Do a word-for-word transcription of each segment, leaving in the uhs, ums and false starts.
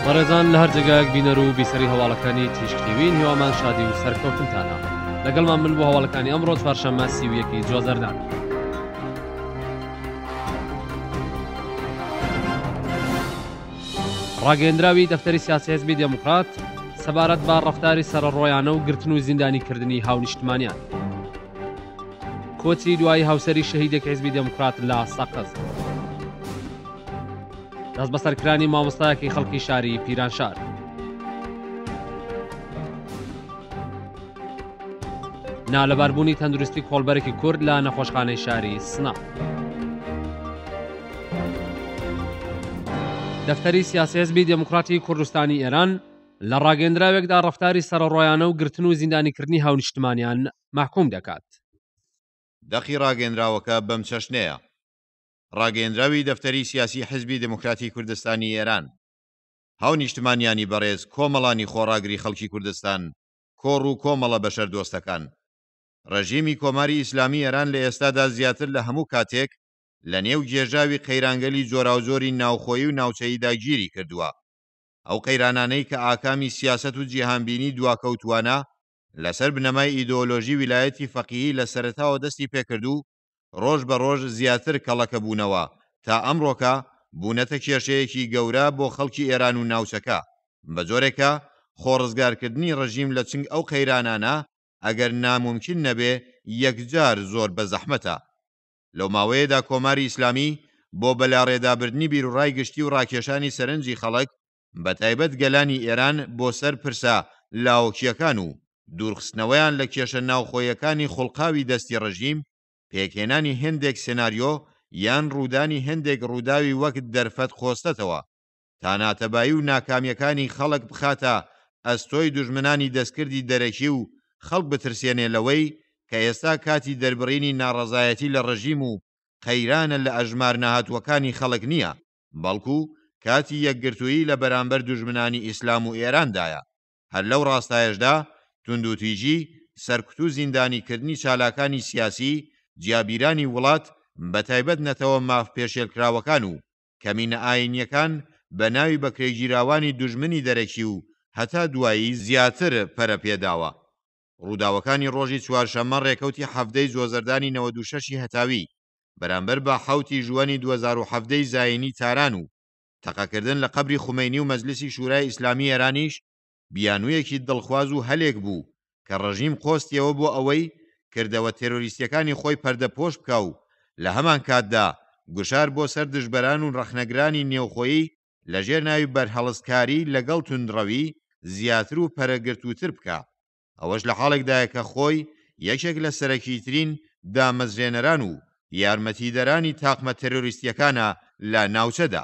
بەڕێزان لە هەر جێگایەک بینەر و بیسەری هەواڵەکانی تیشکتیوین هیوامان شادی و سەرکەوتنتانە لەگەڵمان من بۆ هەواڵەکانی ئەمڕۆ چوارشەممە سی و یەکی جوازەردان. ڕاگەیەندراوی دەفتەری سیاسی حیزبی دموکرات سەبارەت بە ڕەفتاری سەرڕۆیانە و گرتن و زیندانیکردنی هاونیشتمانیان. کۆچی دوای هاوسەری شەهیدێک حیزبی دموکرات لە سەقز. دەست بەسەرکرانی مامۆستایەکی خەڵکی شاری پیرانشار. نالەباربوونی تەندروستی کۆڵبەرێکی کورد لە نەخۆشخانەی شاری سنە. دەفتەری سیاسی حیزبی دموکراتی کوردستانی ئێران لە ڕاگەیەندراوێکدا ڕەفتاری سەرڕۆیانە و گرتن و زیندانیکردنی هاونیشتمانیان محکوم دەکات. دەخی ڕاگەیەندراوەکە بەم چەشنەیە. ڕاگەیەندراوی دەفتەری سیاسی حیزبی دموکراتی کوردستانی ئێران هاونیشتمانیانی بەڕێز کۆمەڵانی خۆڕاگری خەڵکی کوردستان کۆڕ و کۆمەڵە بەشەردۆستەکان. ڕەژیمی کۆماری ئیسلامی ئێران لە ئێستادا زیاتر لە هەموو کاتێک لە نێو گێژاوی قەیرانگەلی جۆراوجۆری ناوخۆیی و ناوچەییدا گیری کردووە. ئەو قەیرانانەی کە ئاکامی سیاسەت و جیهانبینی دواکەوتوانە لەسەر بنەمای ئیدۆلۆژی ویلایەتی فەقیهی لە سەرەتاوە دەستی پێکردو ڕۆژ بە ڕۆژ زیاتر کەڵەکە بوونەوە تا ئەمڕۆکە بوونەتە کێشەیەکی گەورە بۆ خەڵکی ئێران و ناوچەکە بە جۆرێکە خۆڕزگارکردنی ڕەژیم لە چنگ ئەو قەیرانانە ئەگەر ناممکن نەبێ یەکجار زۆر بە زەحمەتە. لەو ماوەیەدا کۆماری ئیسلامی بۆ بەلاڕێدابردنی بیرڕای گشتی و ڕاکێشانی سەرنجی خەڵک بە تایبەت گەلانی ئێران بۆ سەر پرسە لاوەکیەکان و دوورخستنەوەیان لە کێشە ناوخۆیەکانی خوڵقاوی دەستی ڕەژیم پێکێنانی هەندێک سێناریۆ یان ڕوودانی هەندێک ڕووداوی وەک دەرفەت خۆستەتەوە تا ناتەبایی و ناکامیەکانی خەڵک بخاتە ئەستۆی دوژمنانی دەستکردی دەرەکی و خەڵک بترسێنێ لەوەی کە ئێستا کاتی دەربڕینی ناڕەزایەتی لە ڕەژیم و قەیرانە لە ئەژمار ناهاتوەکانی خەڵک نییە، بەڵکو کاتی یەکگرتووی لە بەرامبەر دوژمنانی ئیسلام و ئێراندایە. هەر لەو ڕاستایشدا توندوتیژی سەرکوت و زیندانیکردنی چالاکانی سیاسی جیابیرانی وڵات بە تایبەت نەتەوە ماف پێشێلکراوەکان و کەمینە ئاینیەکان بە ناوی بەکرێگیراوانی دوژمنی دەرەکی و هەتا دوایی زیاتر پەرەپێداوە. ڕووداوەکانی ڕۆژی چوارشەممە ڕێکەوتی هەفتەی جۆزەردانی نەوەد و شەشی هەتاوی بەرامبەر بە حەوتی ژوانی دوو هەزار و هەفتەی زاینی تاران و تەقەکردن لە قەبری خومەینی و مەجلیسی شورای ئیسلامی ئێرانیش بیانوویەکی دڵخواز و هەلێک بوو کە ڕەژیم قۆستیەوە بۆ ئەوەی کردەوە تێرۆریستیەکانی خۆی پەردەپۆش بکە و لە هەمان کاتدا گوشار بۆ سەر دژبەران و ڕەخنەگرانی نێوخۆیی لەژێر ناوی بەرهەڵسکاری لەگەڵ توندڕەوی زیاتر و پەرەگرتووتر بکە. ئەوەش لە حاڵێکدایە کە خۆی یەکێک لە سەرەکیترین دامەزرێنەران و یارمەتیدەرانی تاقمە تێرۆریستیەکانە لە ناوچەدا.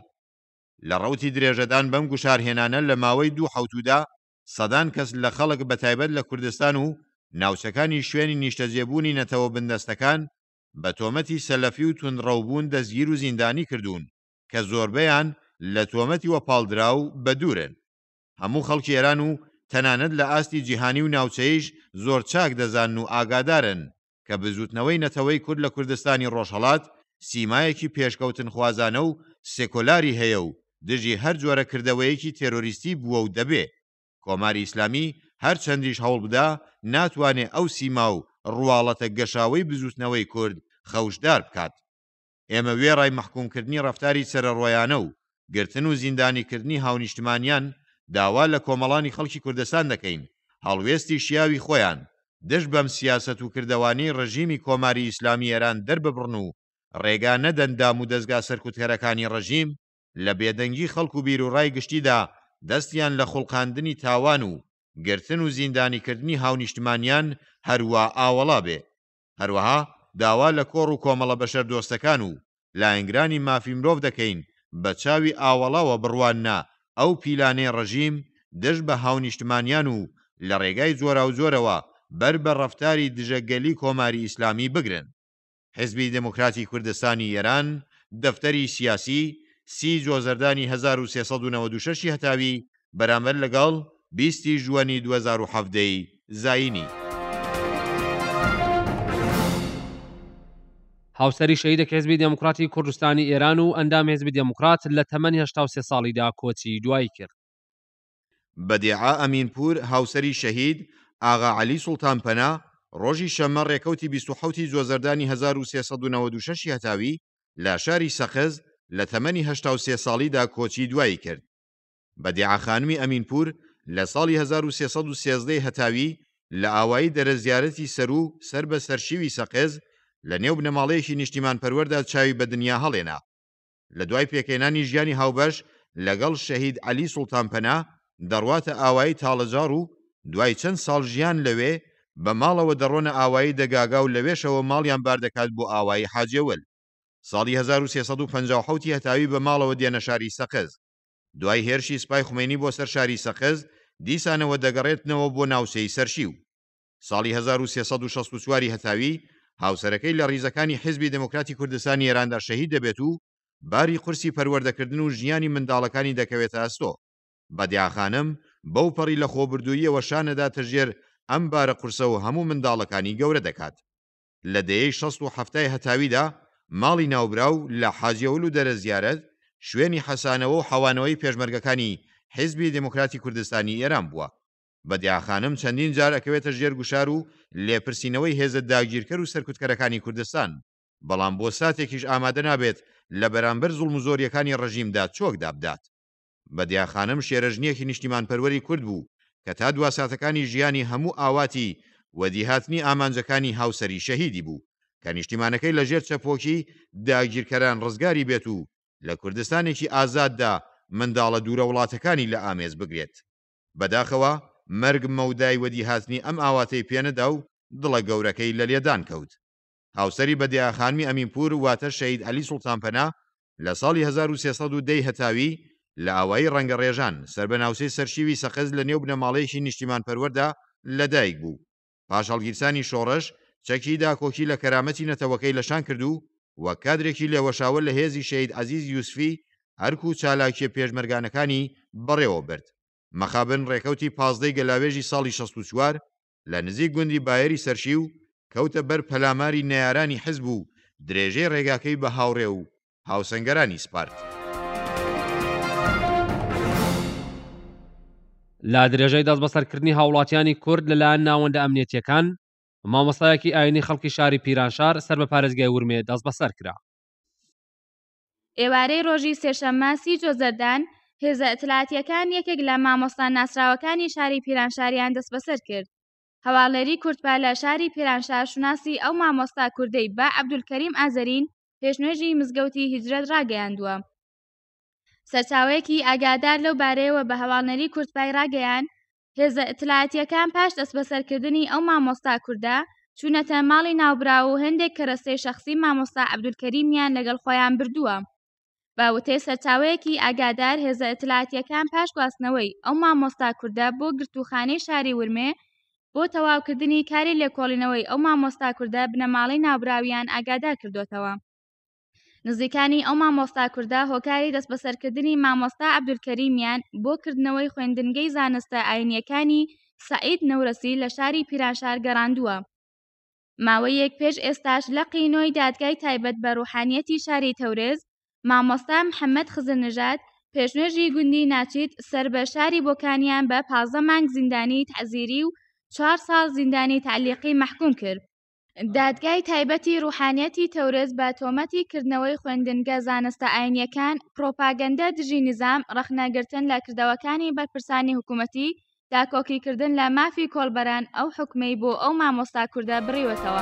لە ڕەوتی درێژەدان بەم گوشارهێنانە لە ماوەی دوو حەوتودا سەدان کەس لە خەڵک بە تایبەت لە کوردستان و ناوچەکانی شوێنی نیشتەجێبوونی نەتەوە بندەستەکان بە تۆمەتی سەلەفی و توندڕەوبوون دەستگیر و زیندانی کردوون کە زۆربەیان لە تۆمەتی وەپاڵدراو بەدوورن. هەموو خەڵکی ئێران و تەنانەت لە ئاستی جیهانی و ناوچەیش زۆر چاک دەزانن و ئاگادارن کە بزوتنەوەی نەتەوەی کورد لە کوردستانی ڕۆژهەڵات سیمایەکی پێشکەوتن خوازانە و سێکۆلاری هەیە و دژی هەر جۆرە کردەوەیەکی تێرۆریستی بووە و دەبێ. کۆماری ئیسلامی هەر چەندیش هەوڵ بدا ناتوانێ ئەو سیما و ڕواڵەتە گەشاوەی بزوتنەوەی کورد خەوشدار بکات. ئێمە وێڕای مەحکومکردنی ڕەفتاری سەرڕۆیانە و گرتن و زیندانیکردنی هاونیشتمانیان داوا لە کۆمەڵانی خەڵکی کوردستان دەکەین هەڵوێستی شیاوی خۆیان دەشت بەم سیاسەت و کردەوانی ڕەژیمی کۆماری ئیسلامی ئێران دەرببڕن و ڕێگا نەدەندام و دەستگا سەرکوتکەرەکانی ڕەژیم لە بێدەنگی خەڵک و بیر و ڕای گشتیدا دەستیان لە خوڵقاندنی تاوان و گرتن و زیندانیکردنی هاونیشتمانیان هەروە ئاوەڵا بێ. هەروەها داوا لە کۆڕ و کۆمەڵە بەشەردۆستەکان و لایەنگرانی مافی مرۆڤ دەکەین بە چاوی ئاوەڵاوە بڕواننا ئەو پیلانەی ڕەژیم دەشت بە هاونیشتمانیان و لە ڕێگای جۆرا و جۆرەوە بەر بە ڕەفتاری دژەگەلی کۆماری ئیسلامی بگرن. حیزبی دموکراتی کوردستانی ئێران دەفتەری سیاسی سی جۆزەردانی هەزار و سێسەد و نەوەد و شەشی هەتاوی بەرامبەر لەگەڵ بیستی ژوانی دوو هەزار و هەفتەی زاینی. هاوسەری شەهیدێک حیزبی دموکراتی کوردستانی ئێران و ئەندام حیزبی دموکرات لە تەمەنی هەشتا و سێ ساڵیدا کۆچی دوایی کرد. بەدیعا ئەمینپور هاوسەری شەهید ئاغا عەلی سوڵتان پەنا ڕۆژی شەممە ڕێکەوتی بیست و حەوتی جۆزەردانی هەزار و سێسەد و نەوەد و شەش هەتاوی لە شاری سەقز لە تەمەنی هەشتا و سێ ساڵیدا کۆچی دوایی کرد. بەدیعا خانمی ئەمینپور لە ساڵی هەزار و سێسەد و سێزدەی هەتاوی لە ئاوایی دەرەزیارەتی سەر و سەر بە سەرشیوی سەقز لە نێو بنەماڵەیەکی نیشتیمان پەروەردا چاوی بە دنیا هەڵێنا. لە دوای پێکهێنانی ژیانی هاوبەش لەگەڵ شەهید عەلی سوڵتان پەنا دەڕواتە ئاوایی تاڵەجار و دوای چەند ساڵ ژیان لەوێ بە ماڵەوە دەڕۆنە ئاوایی دەگاگا و لەوێشەوە ماڵیان باردەکات بۆ ئاوایی حاجێول. ساڵی هەزار و سێسەد و پەنجا و حەوتی هەتاوی بە ماڵەوە دێنە شاری سەقز. دوای هێرشی سپای خومێنی بۆ سەر شاری سەقز دیسانەوە دەگەڕێتنەوە بۆ ناوچەی سەرشیو. ساڵی هەزار و سێسەد و شەست و چواری هەتاوی هاوسەرەکەی لە ڕیزەکانی حیزبی دموکراتی کوردستانی ئێراندا شەهید دەبێت و باری قورسی پەروەردەکردن و ژیانی منداڵەکانی دەکەوێتە ئەستۆ. بەدیعا خانم بەو پەڕی لە خۆبردوویەوە شانەدا تەژێر ئەم بارە قورسە و هەموو منداڵەکانی گەورە دەکات. لە دەیەی شەست و هەفتای هەتاویدا ماڵی ناوبراو لە حاجێول و دەرەزیارەت شوێنی حەسانەوە و حەوانەوەی پێشمەرگەکانی حیزبی دموکراتی کوردستانی ئێران بووە. بەدیعا خانم چەندین جار ئەکەوێتە ژێر گوشار و لێپرسینەوەی هێزە داگیرکەر و سەرکوتکەرەکانی کوردستان، بەڵام بۆ ساتێکیش ئامادە نابێت لە بەرامبەر زوڵم و زۆریەکانی ڕەژیمدا چۆک دابدات. بەدیعا خانم شێرەژنیەکی نیشتیمان پەروەری کورد بوو کە تا دوا ساتەکانی ژیانی هەموو ئاواتی وەدیهاتنی ئامانجەکانی هاوسەری شەهیدی بوو کە نیشتیمانەکەی لەژێر چەپۆکی داگیرکەران ڕزگاری بێت و لە کوردستانێکی ئازاددا منداڵە دوورە وڵاتەکانی لە ئامێز بگرێت. بەداخەوە مەرگ مەودای وەدیهاتنی ئەم ئاواتەی پێنەدا و دڵە گەورەکەی لە لێدان کەوت. هاوسەری بەدیعا خانمی ئەمینپور واتە شەهید عەلی سوڵتان پەنا لە ساڵی هەزار و سێسەد و دەی هەتاوی لە ئاوایی ڕەنگە ڕێژان سەر بە ناوچەی سەرشیوی سەقز لە نێو بنەماڵەیەکی نیشتیمان پەروەردا لەدایک بوو. پاش هەڵگیرسانی شۆڕش چەکی داکۆکی لە کەرامەتی نەتەوەکەی لەشان کردو و کادرێکی لێوەشاوە لە هێزی شەهید عەزیز یوسفی هەرکوو چالاکیە پێشمەرگانەکانی بەڕێوە برد. مەخابن ڕێکەوتی پازدەی گەلاوێژی ساڵی شەست و چوار لە نزیک گوندی بایەری سەرشیو کەوتە بەر پەلاماری نەیارانی حیزب و درێژەی ڕێگاکەی بە هاوڕێ و هاوسەنگەرانی سپارت. لا درێژەی دەست بەسەرکردنی هاوڵاتیانی کورد لەلایەن ناوەندە ئەمنیەتیەکان مامۆستایەکی ئاینی خەڵکی شاری پیرانشار سەر بە پارێزگای ورمێ دەست بەسەر کرا. ئێوارەی ڕۆژی سێشەممە سی جۆزەردان هێزە ئەتلاتیەکان یەکێک لە مامۆستا ناسراوەکانی شاری پیرانشاریان دەست بەسەر کرد. هەواڵێری کورتپا لە شاری پیرانشار شوناسی ئەو مامۆستا کوردەی با عەبدولکەریم ئازەرین پێشنوێژی مزگەوتی هیجرەت ڕاگەیاندووە. سەرچاوەیەکی ئاگادار لەو بارەیەوە بە هەواڵنەری کورتپای ڕاگەیان هێزە ئەتلاتیەکان پاش دەست بەسەرکردنی ئەو مامۆستا کووردە چوونەتە ماڵی ناوبراو و هەندێک کەرەستەی شەخسی مامۆستا عەبدولکەریمیان لەگەڵ خۆیان بردووە. باوتەی سەرچاوەیەکی ئاگادار هێزە ئەتلاتیەکان پاش گواستنەوەی ئەو مامۆستا کووردە بۆ گرتووخانەی شاری ورمێ بۆ تەواوکردنی کاری لێکۆڵینەوەی ئەو مامۆستا کووردە بنەماڵەی ناوبراویان ئاگادار کردوتەوە. نزیکانی ئەو مامۆستا کووردە هۆکاری دەست بەسەرکردنی مامۆستا عەبدولکەریمیان بۆ کردنەوەی خوێندنگەی زانستە ئاینیەکانی سەعید نەورەسی لە شاری پیرانشار گەڕاندووە. ماوەیەک پێش ئێستاش لە قینۆی دادگای تایبەت بە ڕوحانیەتی شاری تەورێز مامۆستا محەممەد خزرنژاد پێشنوێژی گوندی ناچیت سەر بە شاری بۆکانیان بە پازدە مانگ زیندانی تەعزیری و چوار ساڵ زیندانی تعلیقی محکوم کرد. دادگای تایبەتی ڕوحانیەتی تەورێز بە تۆمەتی کردنەوەی خوێندنگە زانستە ئاینیەکان، پرۆپاگەندە دژی نظام، ڕەخنەگرتن لە کردەوەکانی بەرپرسانی حکوومەتی، داکۆکیکردن لە مافی کۆڵبەران ئەو حکمەی بۆ ئەو مامۆستا کووردە بڕیوەتەوە.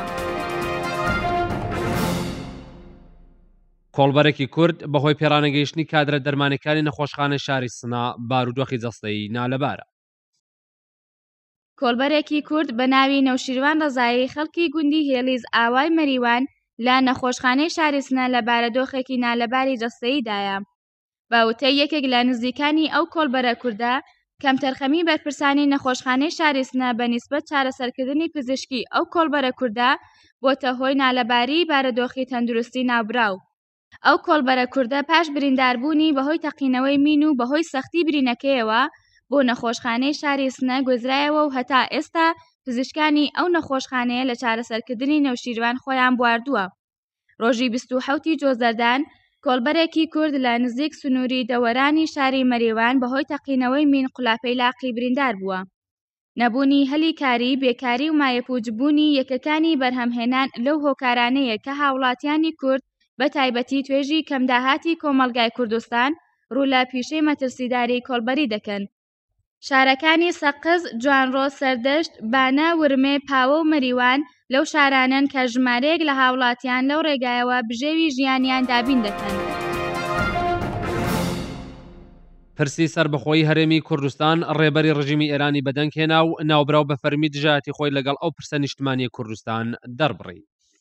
کۆڵبەرێکی کورد بەهۆی پێڕانەگەیشتنی کادرە دەرمانەکانی نەخۆشخانە شاری سنا بارودۆخی جەستەیی نالەبارە. کۆڵبەرێکی کورد بە ناوی نەوشیروان ڕەزایی خەڵکی گوندی هێلیز ئاوای مەریوان لە نەخۆشخانەی شاری سنە لە بارەدۆخێکی نالەباری جەستەییدایە. باوتەی یەکێک لە نزیکانی ئەو کۆڵبەرە کووردە کەم تەرخەمی بەرپرسانی نەخۆشخانەی شاری سنە بە نیسبەت چارەسەرکردنی پزیشکی ئەو کۆڵبەرە کووردە بۆتە هۆی نالەباری بارەدۆخی تەندروستی ناوبراو. ئەو کۆڵبەرە کووردە پاش برینداربوونی بەهۆی تەقینەوەی مین و بەهۆی سەختی برینەکەیەوە بۆ نەخۆشخانەی شاری سنە گوێزرایەوە و هەتا ئێستا پزیشکانی ئەو نەخۆشخانەیە لە چارەسەرکردنی نەوشیروان خۆیان بواردووە. ڕۆژی بیست و حەوتی جۆزەردان کۆڵبەرێکی کورد لە نزیک سنووری دەوەرانی شاری مەریوان بەهۆی تەقینەوەی مین قولاپەی لاقی بریندار بووە. نەبوونی هەلی کاری، بێکاری و مایەپووجبوونی یەکەکانی بەرهەمهێنان لەو هۆکارانەیە کە هاوڵاتیانی کورد بە تایبەتی توێژی کەمداهاتی کۆمەلگای کوردستان ڕوو لە پیشەی مەترسیداری کۆڵبەری دەکەن. شارەکانی سەقز، جوانڕۆ، سەردەشت، بانە، ورمێ، پاوە و مەریوان لەو شارانن کە ژمارەیەک لە هاوڵاتیان لەو ڕێگایەوە بژێوی ژیانیان دابین دەکەن. پرسی سەربەخۆیی هەرێمی کوردستان ڕێبەری ڕژیمی ئێرانی بەدەنگهێنا و ناوبراو بە فەرمی دژایەتی خۆی لەگەڵ ئەو پرسە نیشتمانی کوردستان دەربڕی.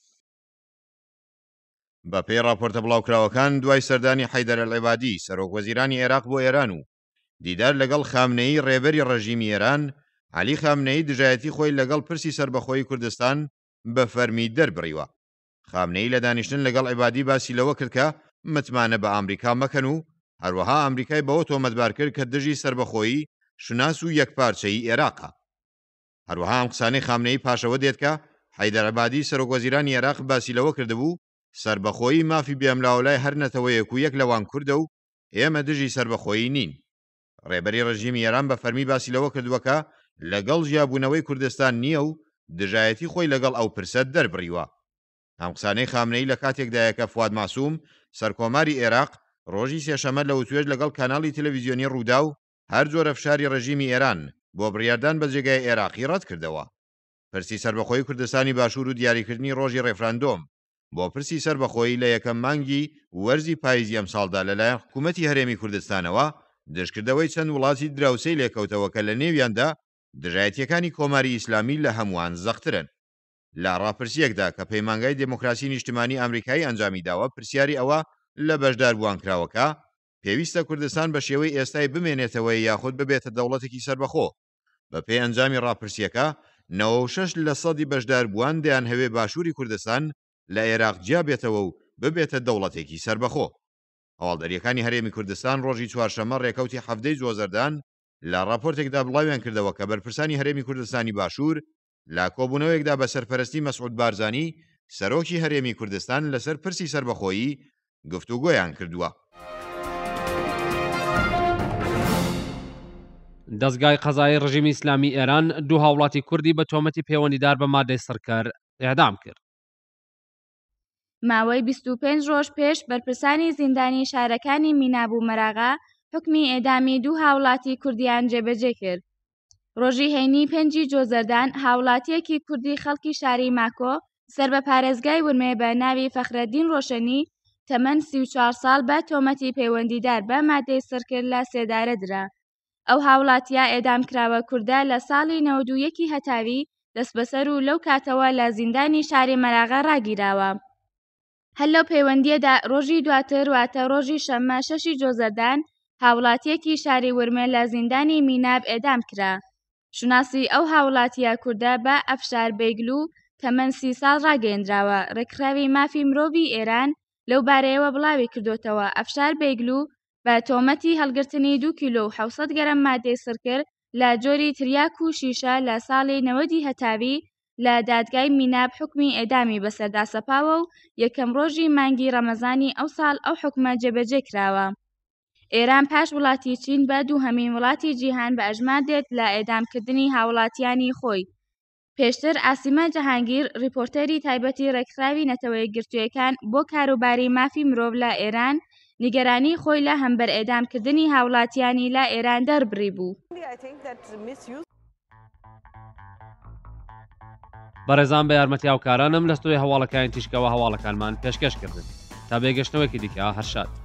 بە پێی راپۆرتە بڵاوکراوەکان دوای سەردانی حەیدەر ئەلعیبادی سەرۆک وەزیرانی عێراق بۆ ئێران و دیدار لەگەڵ خامنەیی ڕێبەری ڕژیمی ئێران، عەلی خامنەیی دژایەتی خۆی لەگەڵ پرسی سەربەخۆیی کوردستان بە فەرمی دەربڕیوە. خامنەیی لە دانیشتن لەگەڵ عیبادی باسی لەوە کرد کە متمانە بە ئامریکا مەکەن و هەروەها ئەمریکای بەوە تۆمەتبار کرد کە دژی سەربەخۆیی شوناس و یەکپارچەیی عێراقە. هەروەها ئەم قسانەی خامنەیی پاشەوە دێت کە حەیدەر عیبادی سەرۆک وەزیرانی عێراق باسی لەوە کردبوو سەربەخۆیی مافی بێملاولای هەر نەتەوەیەک و یەک لەوان کوردە و ئێمە دژی سەربەخۆیی نین. ڕێبەری ڕژیمی ئێران بە فەرمی باسی لەوە کردووە کە لەگەڵ ژیابوونەوەی کوردستان نییە و دژایەتی خۆی لەگەڵ ئەو پرسە دەربڕیوە. ئەم قسانەی خامنەیی لە کاتێکدایە کە فواد ماسووم سەرکۆماری عێراق ڕۆژی سێشەمە لە وتوێژ لەگەڵ کاناڵی تەلەڤیزیۆنی ڕوودا و هەر جۆرە فشاری ڕژیمی ئێران بۆ بڕیاردان بە جێگای عێراقی ڕەت کردەوە. پرسی سەربەخۆیی کوردستانی باشوور و دیاریکردنی ڕۆژی ڕێفراندۆم بۆ پرسی سەربەخۆیی لە یەکەم مانگی وەرزی پاییزی ئەمساڵدا لەلایەن حکوومەتی هەرێمی کوردستانەوە دژکردەوەی چەند وڵاتی دراوسەی لێکەوتەوە کە لە نێویاندا دژایەتیەکانی کۆماری ئیسلامی لە هەمووان زەخترن. لە ڕاپرسیەکدا کە پەیمانگای دموکراسی نیشتیمانی ئەمریکایی ئەنجامی داوە پرسیاری ئەوە لە بەشداربووانکراوەکە پێویستە کوردستان بە شێوەی ئێستای بمێنێتەوەی یاخود ببێتە دەوڵەتێکی سەربەخۆ. بە پێی ئەنجامی ڕاپرسیەکە نەوە و شەش لە سەدی بەشداربووان دەیان هەوێ باشووری کوردستان لە عێراق جیابێتەوە و ببێتە دەوڵەتێکی سەربەخۆ. هەواڵدەریەکانی هەرێمی کوردستان ڕۆژی چوارشەممە ڕێکەوتی هەفتەی جۆزەردان لە راپۆرتێکدا بڵاویان کردەوە کە بەرپرسانی هەرێمی کوردستانی باشوور لە کۆبوونەوەیەکدا بە سەرپەرستی مەسعود بارزانی سەرۆکی هەرێمی کوردستان لەسەر پرسی سەربەخۆیی گفتوگۆیان کردووە. دەستگای قەزایی ڕژیمی ئیسلامی ئێران دوو هاوڵاتی کوردی بە تۆمەتی پەیوەندیدار بە مادەی سڕکەر ئێعدام کرد. ماوەی بیست و پێنج ڕۆژ پێش بەرپرسانی زیندانی شارەکانی میناب و مەراغا حکمی ئێدامی دوو هاوڵاتی کوردیان جێبەجێ کرد. ڕۆژی هەینی پێنجی جۆزەردان هاوڵاتیەکی کوردی خەڵکی شاری ماکۆ سەر بە پارێزگای ورمێ بە ناوی فەخرەدین ڕۆشنی تەمەن سی و چوار ساڵ بە تۆمەتی پەیوەندیدار بە مادەی سڕکرد لە سێدارە درا. ئەو هاوڵاتیە ئێدامکراوە کووردە لە ساڵی نەوەد و یەکی هەتاوی دەست بەسەر و لەو کاتەوە لە زیندانی شاری مەراغا ڕاگیراوە. هەر لەو پەیوەندیەدا ڕۆژی دواتر واتە ڕۆژی شەممە شەشی جۆزەردان هاوڵاتیەکی شاری ورمێ لە زیندانی میناب ئێدام کرا. شوناسی ئەو هاوڵاتیە کووردە بە ئەفشار بەیگلو تەمەن سی ساڵ ڕاگەیەندراوە. ڕێکخراوی مافی مرۆڤی ئێران لەو بارەیەوە بڵاوی کردوتەوە. ئەفشار بەیگلو بە تۆمەتی هەڵگرتنی دوو کیلۆ و حەوسەد گەرم مادەی سڕکرد لە جۆری تریاک و شیشە لە ساڵی نەوەدی هەتاوی لە دادگای میناب حکمی ئێدامی بەسەردا سەپاوە و یەکەم ڕۆژی مانگی ڕەمەزانی ئەو ساڵ ئەو حکمە جێبەجێ کراوە. ئێران پاش وڵاتی چین بە دووهەمین وڵاتی جیهان بە ئەژمار دێت لە ئێدامکردنی هاوڵاتیانی خۆی. پێشتر ئاسیمە جەهانگیر ریپۆرتەری تایبەتی ڕێکخراوی نەتەوەی گرتوویەکان بۆ کاروباری مافی مرۆڤ لە ئێران نیگەرانی خۆی لە هەمبەر ئێدامکردنی هاوڵاتیانی لە ئێران دەربڕی بوو. بەڕێزان بە یارمەتی هاوکارانم لە ستۆری هەواڵەکانی تیشکەوە هەواڵەکانمان پێشکەش کردن. تا بێگەشتنەوەیەکی دیکە هەر شاد.